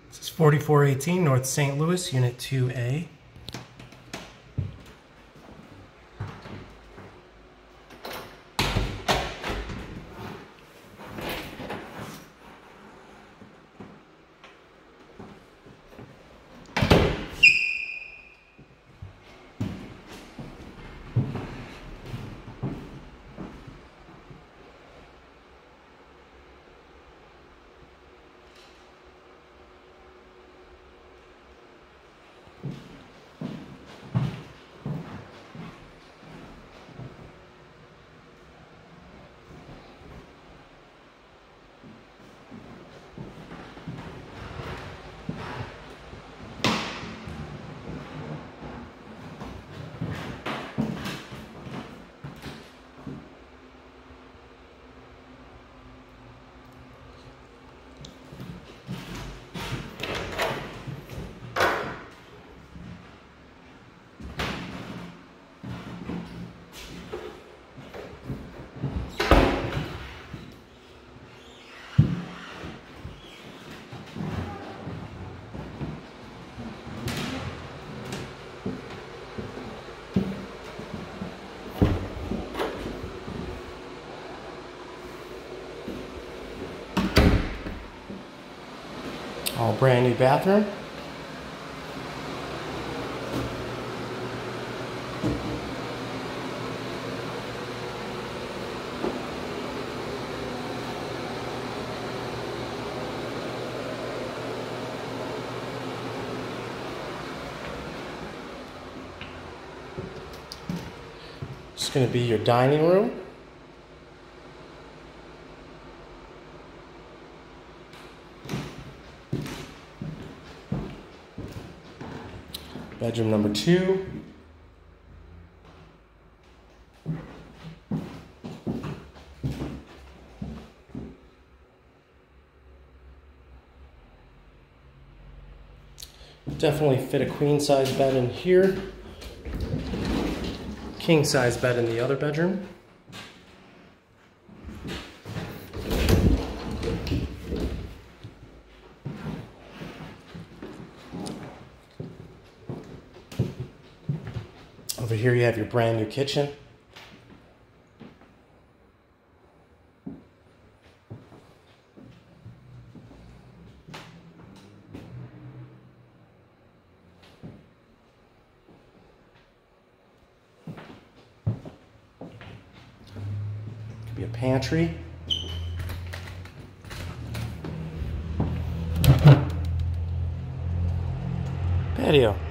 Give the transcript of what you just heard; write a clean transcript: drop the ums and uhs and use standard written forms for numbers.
This is 4418 North St. Louis, Unit 2A. All brand new bathroom. It's going to be your dining room. Bedroom number 2. Definitely fit a queen size bed in here. King size bed in the other bedroom. Over here you have your brand new kitchen. Could be a pantry. Patio.